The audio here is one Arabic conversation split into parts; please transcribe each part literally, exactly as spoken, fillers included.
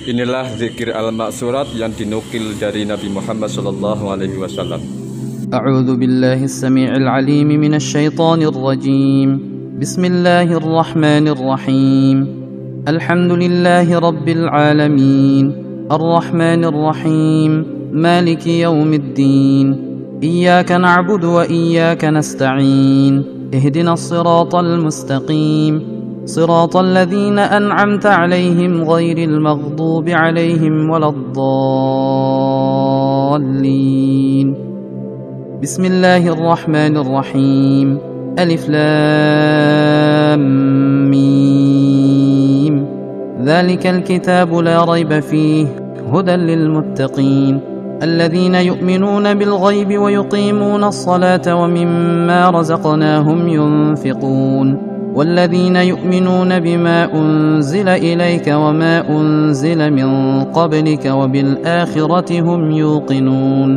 Inilah zikir al-maksurat yang dinukil dari Nabi Muhammad sallallahu alaihi wasallam. A'udzu billahi as-sami'il 'alim minasy syaithanir rajim. Bismillahir rahmanir rahim. Alhamdulillahi rabbil alamin. Ar-rahmanir rahim. Maliki yaumiddin. Iyyaka na'budu wa iyyaka nasta'in. Ihdinas siratal mustaqim. صراط الذين أنعمت عليهم غير المغضوب عليهم ولا الضالين. بسم الله الرحمن الرحيم. ألف لام ميم. ذلك الكتاب لا ريب فيه هدى للمتقين الذين يؤمنون بالغيب ويقيمون الصلاة ومما رزقناهم ينفقون والذين يؤمنون بما أنزل إليك وما أنزل من قبلك وبالآخرة هم يوقنون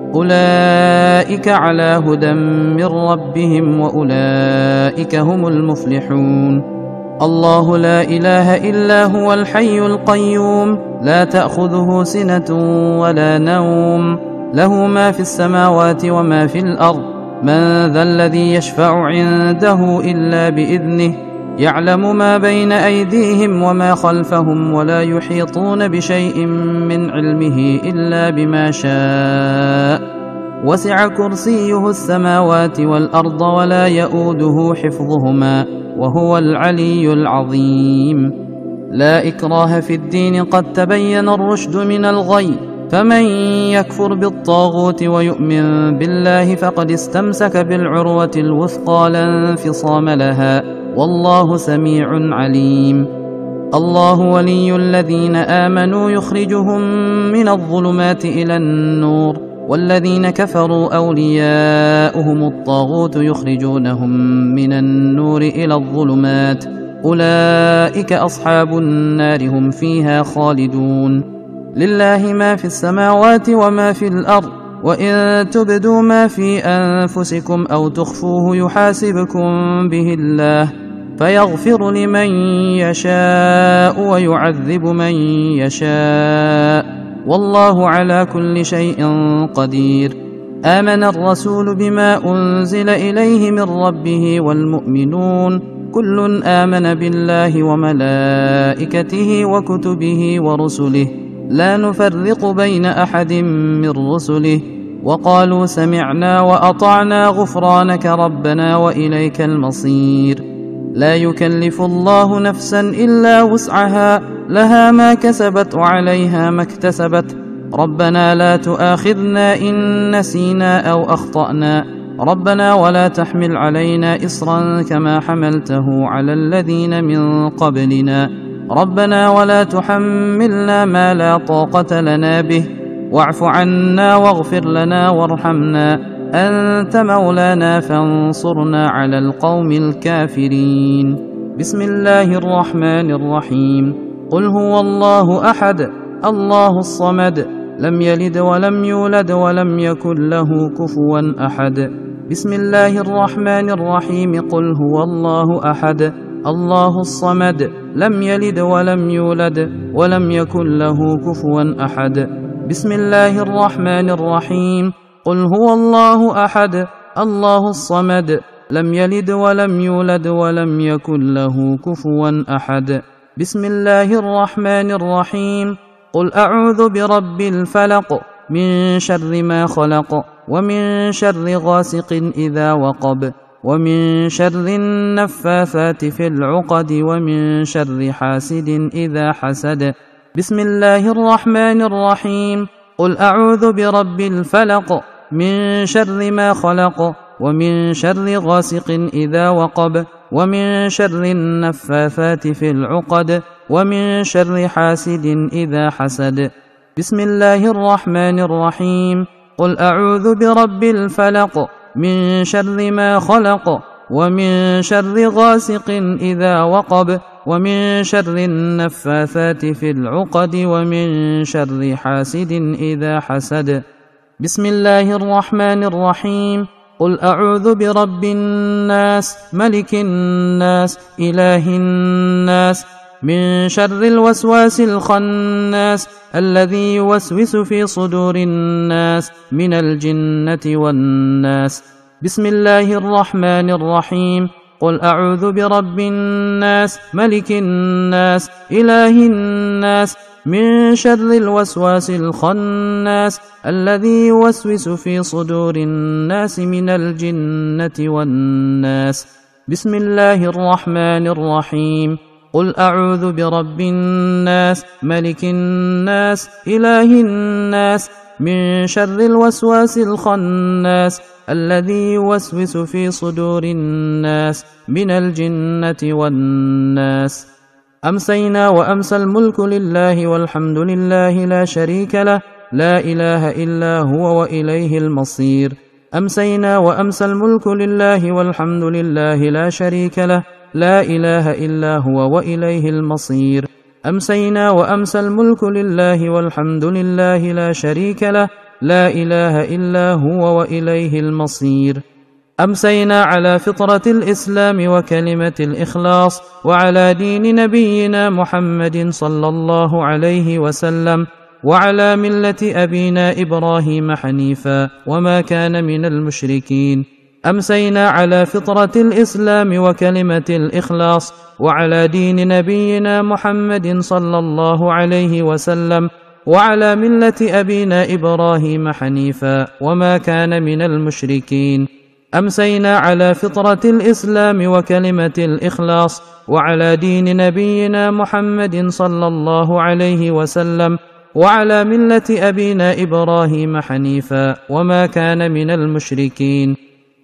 أولئك على هدى من ربهم وأولئك هم المفلحون. الله لا إله إلا هو الحي القيوم لا تأخذه سنة ولا نوم له ما في السماوات وما في الأرض من ذا الذي يشفع عنده إلا بإذنه يعلم ما بين أيديهم وما خلفهم ولا يحيطون بشيء من علمه إلا بما شاء وسع كرسيه السماوات والأرض ولا يؤوده حفظهما وهو العلي العظيم. لا إكراه في الدين قد تبين الرشد من الغي فمن يكفر بالطاغوت ويؤمن بالله فقد استمسك بالعروة الوثقى لا انفصام لها والله سميع عليم. الله ولي الذين آمنوا يخرجهم من الظلمات إلى النور والذين كفروا أولياؤهم الطاغوت يخرجونهم من النور إلى الظلمات أولئك أصحاب النار هم فيها خالدون. لله ما في السماوات وما في الأرض وإن تبدوا ما في أنفسكم أو تخفوه يحاسبكم به الله فيغفر لمن يشاء ويعذب من يشاء والله على كل شيء قدير. آمن الرسول بما أنزل إليه من ربه والمؤمنون كل آمن بالله وملائكته وكتبه ورسله لا نفرق بين أحد من رسله وقالوا سمعنا وأطعنا غفرانك ربنا وإليك المصير. لا يكلف الله نفسا إلا وسعها لها ما كسبت وعليها ما اكتسبت ربنا لا تؤاخذنا إن نسينا أو أخطأنا ربنا ولا تحمل علينا إصرا كما حملته على الذين من قبلنا ربنا ولا تحملنا ما لا طاقة لنا به واعف عنا واغفر لنا وارحمنا أنت مولانا فانصرنا على القوم الكافرين. بسم الله الرحمن الرحيم. قل هو الله أحد الله الصمد لم يلد ولم يولد ولم يكن له كفوا أحد. بسم الله الرحمن الرحيم. قل هو الله أحد الله الصمد لم يلد ولم يولد ولم يكن له كفوا أحد. بسم الله الرحمن الرحيم. قل هو الله أحد الله الصمد لم يلد ولم يولد ولم يكن له كفوا أحد. بسم الله الرحمن الرحيم. قل أعوذ برب الفلق من شر ما خلق ومن شر غاسق إذا وقب ومن شر النفاثات في العقد ومن شر حاسد إذا حسد. بسم الله الرحمن الرحيم. قل أعوذ برب الفلق من شر ما خلق ومن شر غاسق إذا وقب ومن شر النفاثات في العقد ومن شر حاسد إذا حسد. بسم الله الرحمن الرحيم. قل أعوذ برب الفلق من شر ما خلق ومن شر غاسق إذا وقب ومن شر النفاثات في العقد ومن شر حاسد إذا حسد. بسم الله الرحمن الرحيم. قل أعوذ برب الناس ملك الناس إله الناس من شر الوسواس الخناس الذي يوسوس في صدور الناس من الجنة والناس. بسم الله الرحمن الرحيم. قل أعوذ برب الناس ملك الناس إله الناس من شر الوسواس الخناس الذي يوسوس في صدور الناس من الجنة والناس. بسم الله الرحمن الرحيم. قل أعوذ برب الناس ملك الناس إله الناس من شر الوسواس الخناس الذي يوسوس في صدور الناس من الجنة والناس. أمسينا وأمسى الملك لله والحمد لله لا شريك له لا إله إلا هو وإليه المصير. أمسينا وأمسى الملك لله والحمد لله لا شريك له لا إله إلا هو وإليه المصير. أمسينا وأمسى الملك لله والحمد لله لا شريك له لا إله إلا هو وإليه المصير. أمسينا على فطرة الإسلام وكلمة الإخلاص وعلى دين نبينا محمد صلى الله عليه وسلم وعلى ملة أبينا إبراهيم حنيفا وما كان من المشركين. أمسينا على فطرة الإسلام وكلمة الإخلاص وعلى دين نبينا محمد صلى الله عليه وسلم وعلى ملة أبينا إبراهيم حنيفا وما كان من المشركين. أمسينا على فطرة الإسلام وكلمة الإخلاص وعلى دين نبينا محمد صلى الله عليه وسلم وعلى ملة أبينا إبراهيم حنيفا وما كان من المشركين.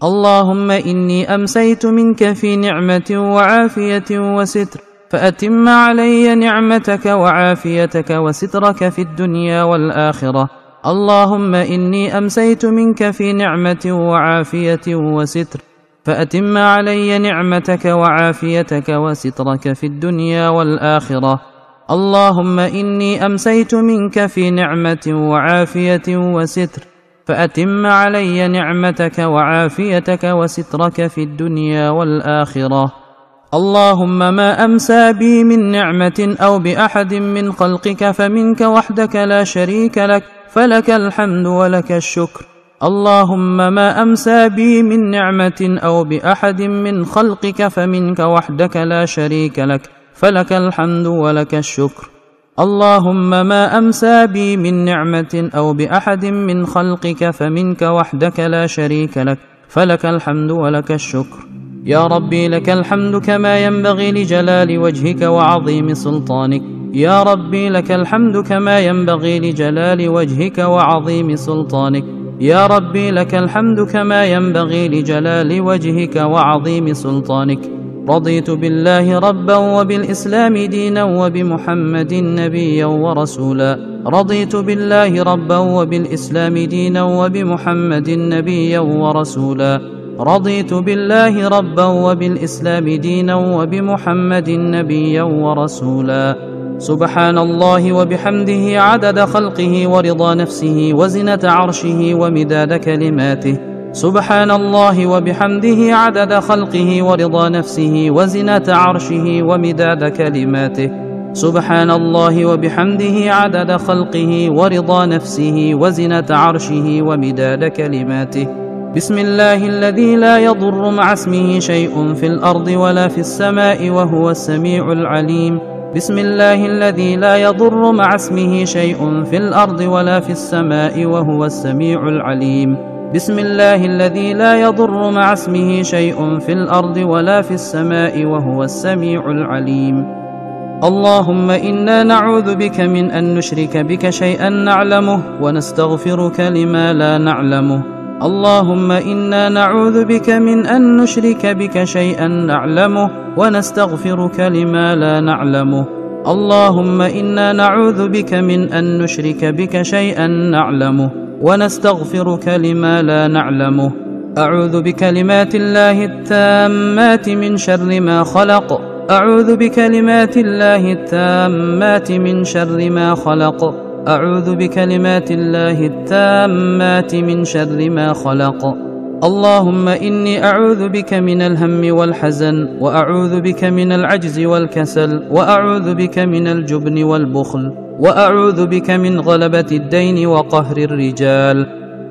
اللهم إني أمسيت منك في نعمة وعافية وستر فأتم علي نعمتك وعافيتك وسترك في الدنيا والآخرة. اللهم إني أمسيت منك في نعمة وعافية وستر فأتم علي نعمتك وعافيتك وسترك في الدنيا والآخرة. اللهم إني أمسيت منك في نعمة وعافية وستر فأتم علي نعمتك وعافيتك وسترك في الدنيا والآخرة. اللهم ما أمسى بي من نعمة أو بأحد من خلقك فمنك وحدك لا شريك لك فلك الحمد ولك الشكر. اللهم ما أمسى بي من نعمة أو بأحد من خلقك فمنك وحدك لا شريك لك فلك الحمد ولك الشكر. اللهم ما أمسى بي من نعمة أو بأحد من خلقك فمنك وحدك لا شريك لك فلك الحمد ولك الشكر. يا ربي لك الحمد كما ينبغي لجلال وجهك وعظيم سلطانك. يا ربي لك الحمد كما ينبغي لجلال وجهك وعظيم سلطانك. يا ربي لك الحمد كما ينبغي لجلال وجهك وعظيم سلطانك. رضيت بالله ربا وبالإسلام دينا وبمحمد نبيا ورسولا. رضيت بالله ربا وبالإسلام دينا وبمحمد نبيا ورسولا. رضيت بالله ربا وبالإسلام دينا وبمحمد نبيا ورسولا. سبحان الله وبحمده عدد خلقه ورضا نفسه وزنة عرشه ومداد كلماته. سبحان الله وبحمده عدد خلقه ورضا نفسه وزنة عرشه ومداد كلماته. سبحان الله وبحمده عدد خلقه ورضا نفسه وزنة عرشه ومداد كلماته. بسم الله الذي لا يضر مع اسمه شيء في الأرض ولا في السماء وهو السميع العليم. بسم الله الذي لا يضر مع اسمه شيء في الأرض ولا في السماء وهو السميع العليم. بسم الله الذي لا يضر مع اسمه شيء في الأرض ولا في السماء وهو السميع العليم. اللهم إنا نعوذ بك من أن نشرك بك شيئا نعلمه ونستغفرك لما لا نعلمه. اللهم إنا نعوذ بك من أن نشرك بك شيئا نعلمه ونستغفرك لما لا نعلمه. اللهم إنا نعوذ بك من أن نشرك بك شيئا نعلمه ونستغفرك لما لا نعلمه. أعوذ بكلمات الله التامات من شر ما خلق. أعوذ بكلمات الله التامات من شر ما خلق. أعوذ بكلمات الله التامات من شر ما خلق. اللهم إني أعوذ بك من الهم والحزن، وأعوذ بك من العجز والكسل، وأعوذ بك من الجبن والبخل، وأعوذ بك من غلبة الدين وقهر الرجال.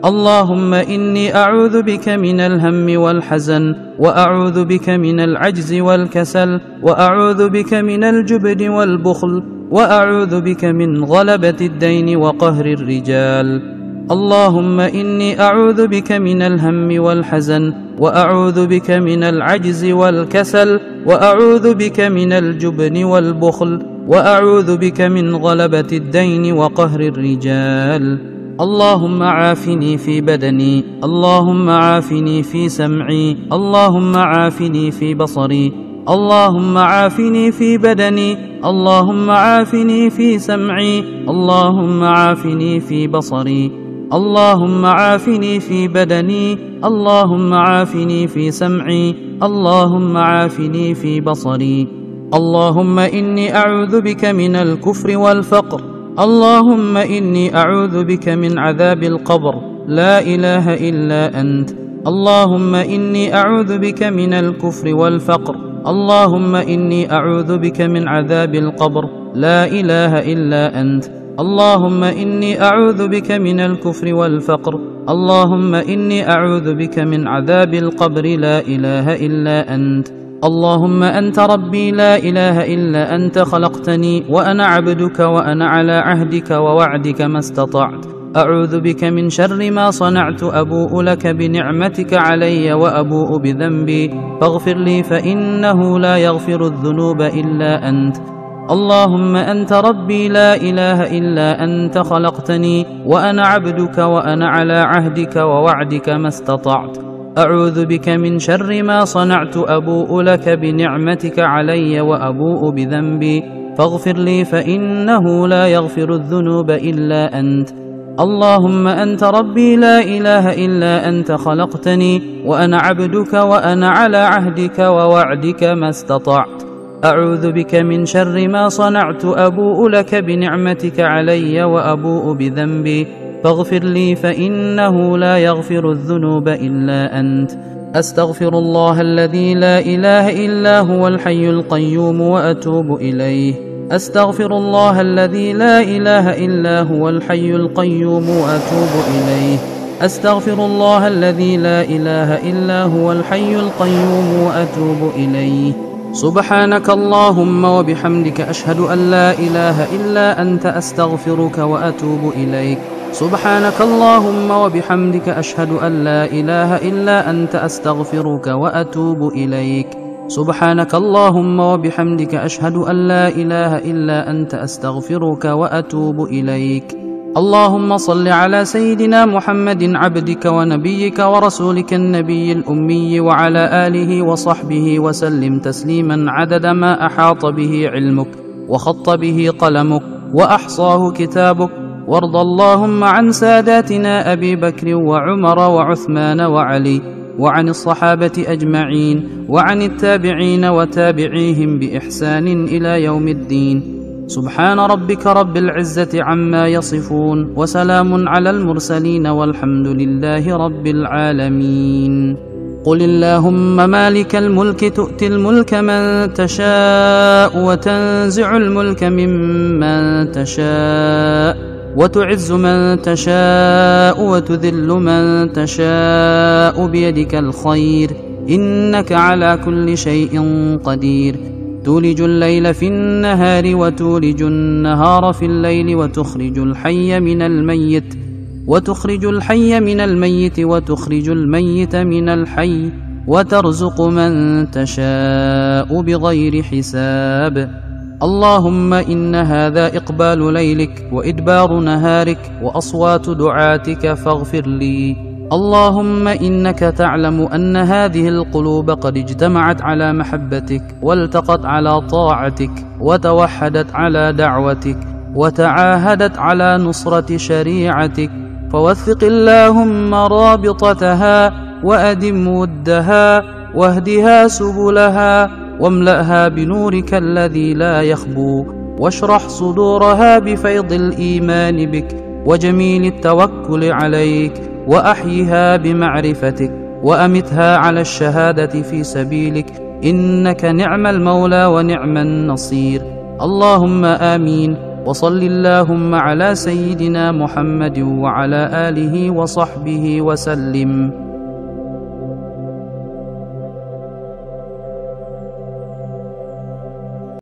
اللهم إني أعوذ بك من الهم والحزن، وأعوذ بك من العجز والكسل، وأعوذ بك من الجبن والبخل، وأعوذ بك من غلبة الدين وقهر الرجال. اللهم إني أعوذ بك من الهم والحزن، وأعوذ بك من العجز والكسل، وأعوذ بك من الجبن والبخل، وأعوذ بك من غلبة الدين وقهر الرجال. اللهم عافني في بدني، اللهم عافني في سمعي، اللهم عافني في بصري، اللهم عافني في بدني، اللهم عافني في سمعي، اللهم عافني في بصري، اللهم عافني في بدني، اللهم عافني في سمعي، اللهم عافني في بصري. اللهم إني أعوذ بك من الكفر والفقر، اللهم إني أعوذ بك من عذاب القبر، لا إله إلا أنت. اللهم إني أعوذ بك من الكفر والفقر، اللهم إني أعوذ بك من عذاب القبر، لا إله إلا أنت. اللهم إني أعوذ بك من الكفر والفقر، اللهم إني أعوذ بك من عذاب القبر، لا إله إلا أنت. اللهم أنت ربي لا إله إلا أنت، خلقتني وأنا عبدك وأنا على عهدك ووعدك ما استطعت. أعوذ بك من شر ما صنعت، أبوء لك بنعمتك علي وأبوء بذنبي، فاغفر لي فإنه لا يغفر الذنوب إلا أنت. اللهم أنت ربي لا إله إلا أنت، خلقتني وأنا عبدك وأنا على عهدك ووعدك ما استطعت. أعوذ بك من شر ما صنعت، أبوء لك بنعمتك علي وأبوء بذنبي، فاغفر لي فإنه لا يغفر الذنوب إلا أنت. اللهم أنت ربي لا إله إلا أنت، خلقتني وأنا عبدك وأنا على عهدك ووعدك ما استطعت. أعوذ بك من شر ما صنعت، أبوء لك بنعمتك علي وأبوء بذنبي، فاغفر لي فإنه لا يغفر الذنوب إلا أنت. أستغفر الله الذي لا إله إلا هو الحي القيوم وأتوب إليه. أستغفر الله الذي لا إله إلا هو الحي القيوم وأتوب إليه. أستغفر الله الذي لا إله إلا هو الحي القيوم وأتوب إليه. سبحانك اللهم وبحمدك، أشهد أن لا إله إلا أنت، أستغفرك وأتوب إليك. سبحانك اللهم وبحمدك، أشهد أن لا إله إلا أنت، أستغفرك وأتوب إليك. سبحانك اللهم وبحمدك، أشهد أن لا إله إلا أنت، أستغفرك وأتوب إليك. اللهم صل على سيدنا محمد عبدك ونبيك ورسولك النبي الأمي، وعلى آله وصحبه وسلم تسليما عدد ما أحاط به علمك وخط به قلمك وأحصاه كتابك. وارض اللهم عن ساداتنا أبي بكر وعمر وعثمان وعلي، وعن الصحابة أجمعين، وعن التابعين وتابعيهم بإحسان إلى يوم الدين. سبحان ربك رب العزة عما يصفون، وسلام على المرسلين، والحمد لله رب العالمين. قل اللهم مالك الملك تؤتي الملك من تشاء، وتنزع الملك ممن تشاء، وتعز من تشاء، وتذل من تشاء، بيدك الخير، إنك على كل شيء قدير. تولج الليل في النهار وتولج النهار في الليل، وتخرج الحي من الميت وتخرج الحي من الميت وتخرج الميت من الحي، وترزق من تشاء بغير حساب. اللهم إن هذا إقبال ليلك وإدبار نهارك وأصوات دعاتك، فاغفر لي. اللهم إنك تعلم أن هذه القلوب قد اجتمعت على محبتك، والتقت على طاعتك، وتوحدت على دعوتك، وتعاهدت على نصرة شريعتك، فوثق اللهم رابطتها، وأدم ودها، واهدها سبلها، واملأها بنورك الذي لا يخبو، واشرح صدورها بفيض الإيمان بك وجميل التوكل عليك، وأحيها بمعرفتك، وأمتها على الشهادة في سبيلك، إنك نعم المولى ونعم النصير. اللهم آمين. وصل اللهم على سيدنا محمد وعلى آله وصحبه وسلم.